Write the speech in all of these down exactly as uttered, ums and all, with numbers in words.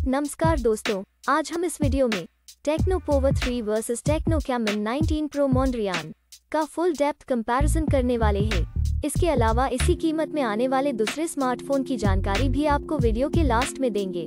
नमस्कार दोस्तों, आज हम इस वीडियो में Tecno Povo three versus Tecno Camon nineteen Pro Mondrian का फुल डेप्थ कंपैरिजन करने वाले हैं। इसके अलावा इसी कीमत में आने वाले दूसरे स्मार्टफोन की जानकारी भी आपको वीडियो के लास्ट में देंगे।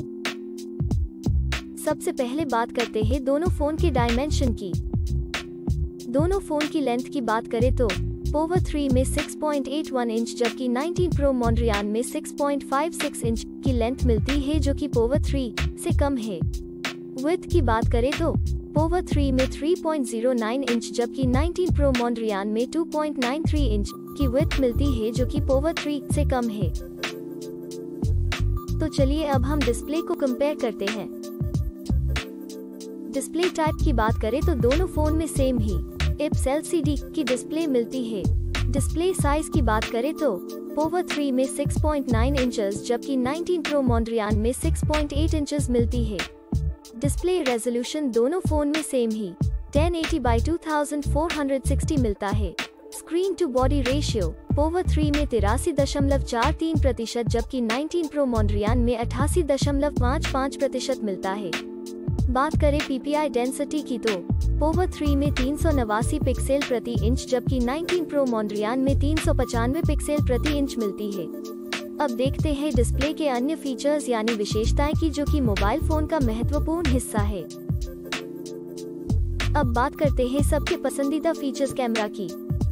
सबसे पहले बात करते हैं दोनों फोन के डायमेंशन की। दोनों फोन की लेंथ की बात करें तो पोवो थ्री में six point eight one inch जबकि नाइनटीन प्रो मोन्ड्रियान में six point five six inch की लेंथ मिलती है, जो कि पोवो थ्री से कम है। विड्थ की बात करें तो पोवो थ्री में three point zero nine inch जबकि नाइनटीन प्रो मोन्ड्रियान में two point nine three inch की विड्थ मिलती है, जो कि पोवो थ्री से कम है। तो चलिए अब हम डिस्प्ले को कंपेयर करते हैं। डिस्प्ले टाइप की बात करें तो दोनों फोन में सेम ही आईपीएस एलसीडी की डिस्प्ले मिलती है। डिस्प्ले साइज की बात करें तो पोवो थ्री में सिक्स पॉइंट नाइन इंचेस जबकि नाइनटीन प्रो मोन्ड्रियान में सिक्स पॉइंट एट इंचेस मिलती है। डिस्प्ले रेजोल्यूशन दोनों फोन में सेम ही ten eighty by two thousand four hundred sixty मिलता है। Screen to body ratio Povo three में तिरासी दशमलव चार तीन प्रतिशत जबकि नाइनटीन प्रो मोन्ड्रियान में अठासी दशमलव पाँच पाँच प्रतिशत मिलता है। बात करें पीपीआई डेंसिटी की तो पोवो थ्री में तीन सौ नवासी पिक्सल प्रति इंच जबकि नाइनटीन प्रो मोन्ड्रियान में तीन सौ पचानवे पिक्सल प्रति इंच मिलती है। अब देखते हैं डिस्प्ले के अन्य फीचर्स यानी विशेषताएं की, जो कि मोबाइल फोन का महत्वपूर्ण हिस्सा है। अब बात करते हैं सबके पसंदीदा फीचर्स कैमरा की।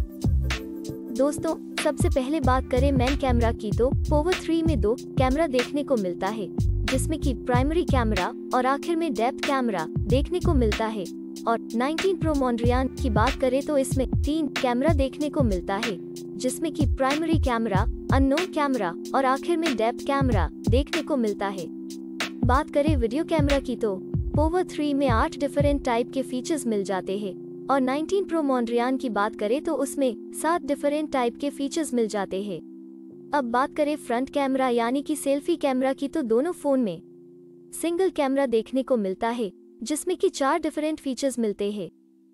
दोस्तों, सबसे पहले बात करें मेन कैमरा की तो पोवो थ्री में दो कैमरा देखने को मिलता है, जिसमें कि प्राइमरी कैमरा और आखिर में डेप्थ कैमरा देखने को मिलता है। और नाइनटीन प्रो मोन्ड्रियान की बात करें तो इसमें तीन कैमरा देखने को मिलता है, जिसमें कि प्राइमरी कैमरा, अननोन कैमरा और आखिर में डेप्थ कैमरा देखने को मिलता है। बात करें वीडियो कैमरा की तो पोवो थ्री में आठ डिफरेंट टाइप के फीचर्स मिल जाते हैं और नाइनटीन प्रो मोन्ड्रियान की बात करें तो उसमें सात डिफरेंट टाइप के फीचर्स मिल जाते हैं। अब बात करें फ्रंट कैमरा यानी कि सेल्फी कैमरा की तो दोनों फोन में सिंगल कैमरा देखने को मिलता है, जिसमें कि चार डिफरेंट फीचर्स मिलते हैं।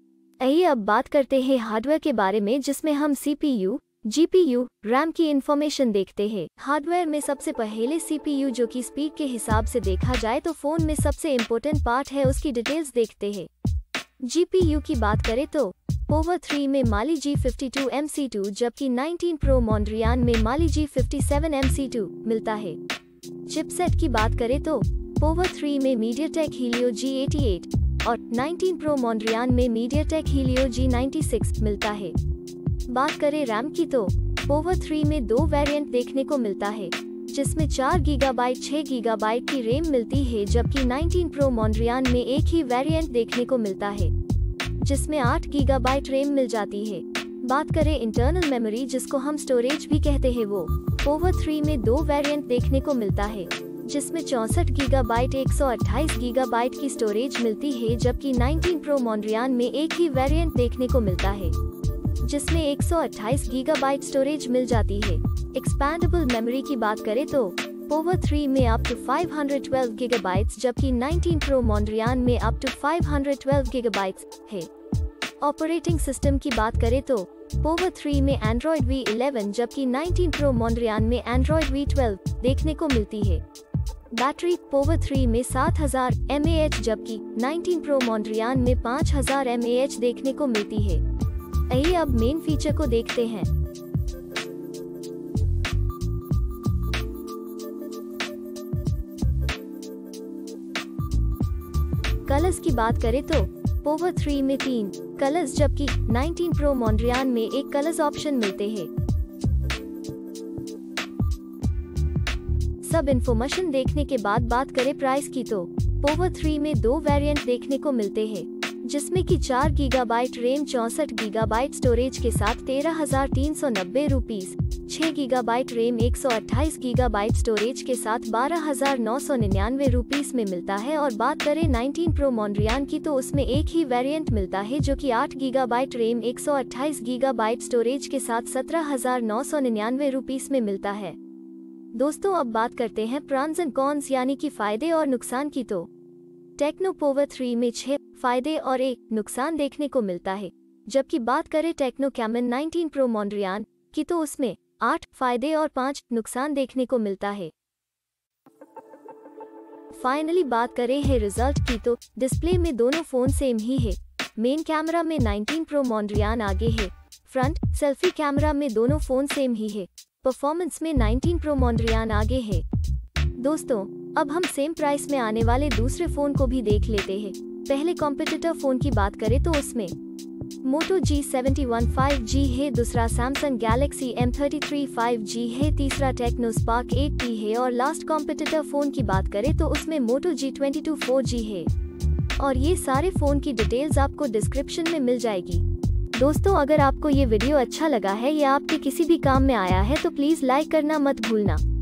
आइए अब बात करते हैं हार्डवेयर के बारे में, जिसमें हम सीपीयू, जीपीयू, रैम की इंफॉर्मेशन देखते हैं। हार्डवेयर में सबसे पहले सीपीयू, जो कि स्पीड के हिसाब से देखा जाए तो फोन में सबसे इम्पोर्टेंट पार्ट है, उसकी डिटेल्स देखते हैं। जीपीयू की बात करें तो पोवो थ्री में Mali G fifty two M C two जबकि नाइनटीन प्रो मोन्ड्रियान में Mali G fifty seven M C two मिलता है। चिपसेट की बात करें तो पोवो थ्री में MediaTek Helio G eighty eight और नाइनटीन प्रो मोन्ड्रियान में MediaTek Helio G ninety six मिलता है। बात करें रैम की तो पोवो थ्री में दो वेरिएंट देखने को मिलता है, जिसमें चार गीगाबाइट छह गीगाबाइट की रैम मिलती है, जबकि नाइनटीन प्रो मोन्ड्रियान में एक ही वेरिएंट देखने को मिलता है, जिसमें आठ गीगाबाइट रैम मिल जाती है। बात करें इंटरनल मेमोरी, जिसको हम स्टोरेज भी कहते हैं, वो पोवो थ्री में दो वेरिएंट देखने को मिलता है, जिसमें चौसठ गीगाबाइट एक सौ अट्ठाईस गीगाबाइट की स्टोरेज मिलती है, जबकि नाइनटीन प्रो मोन्ड्रियान में एक ही वेरिएंट देखने को मिलता है, जिसमें एक सौ अट्ठाईस गीगाबाइट स्टोरेज मिल जाती है। एक्सपैंडेबल मेमोरी की बात करें तो पोवो थ्री में up to five hundred twelve gigabytes जबकि नाइनटीन प्रो मोन्ड्रियान में up to five hundred twelve gigabytes है। ऑपरेटिंग सिस्टम की बात करें तो पोवो थ्री में एंड्रॉयड वी इलेवन जबकि नाइनटीन प्रो मोन्ड्रियान में एंड्रॉयड वी ट्वेल्व देखने को मिलती है। बैटरी पोवो थ्री में सात हज़ार एम ए एच जबकि नाइनटीन प्रो मोन्ड्रियान में पाँच हज़ार एम ए एच देखने को मिलती है। आइए अब मेन फीचर को देखते हैं। कलर्स की बात करें तो पोवो थ्री में तीन कलर्स जबकि नाइनटीन प्रो मोन्ड्रियान में एक कलर्स ऑप्शन मिलते हैं। सब इन्फॉर्मेशन देखने के बाद बात करें प्राइस की तो पोवो थ्री में दो वेरिएंट देखने को मिलते हैं, जिसमें कि चार गीगाबाइट रैम चौसठ गीगाबाइट स्टोरेज के साथ तेरह हजार तीन सौ नब्बे रुपीस, छह गीगाबाइट रैम एक सौ अट्ठाईस गीगाबाइट स्टोरेज के साथ बारह हजार नौ सौ निन्यानवे रुपीस में मिलता है। और बात करें नाइनटीन प्रो मोन्ड्रियान की तो उसमें एक ही वेरिएंट मिलता है, जो कि आठ गीगाबाइट रैम एक सौ अट्ठाईस गीगाबाइट स्टोरेज के साथ सत्रह हजार नौ सौ निन्यानवे रुपीस में मिलता है। दोस्तों, अब बात करते हैं प्रॉन्स एंड कॉन्स यानी कि फायदे और नुकसान की तो टेक्नो पोवो थ्री में छह फायदे और एक नुकसान देखने को मिलता है, जबकि बात करें Tecno Camon nineteen Pro Mondrian की तो उसमें आठ फायदे और पाँच नुकसान देखने को मिलता है। फाइनली बात करें है रिजल्ट की तो डिस्प्ले में दोनों फोन सेम ही है। मेन कैमरा में नाइनटीन प्रो मोंड्रियान आगे है। फ्रंट सेल्फी कैमरा में दोनों फोन सेम ही है। परफॉर्मेंस में नाइनटीन प्रो मोंड्रियान आगे है। दोस्तों, अब हम सेम प्राइस में आने वाले दूसरे फोन को भी देख लेते हैं। पहले कॉम्पिटिटर फोन की बात करें तो उसमें Moto G seventy one five G है, दूसरा Samsung Galaxy M thirty three five G है, तीसरा टेक्नो स्पार्क एट टी है और लास्ट कॉम्पिटिटर फोन की बात करें तो उसमें Moto G twenty two four G है। और ये सारे फोन की डिटेल्स आपको डिस्क्रिप्शन में मिल जाएगी। दोस्तों, अगर आपको ये वीडियो अच्छा लगा है या आपके किसी भी काम में आया है तो प्लीज लाइक करना मत भूलना।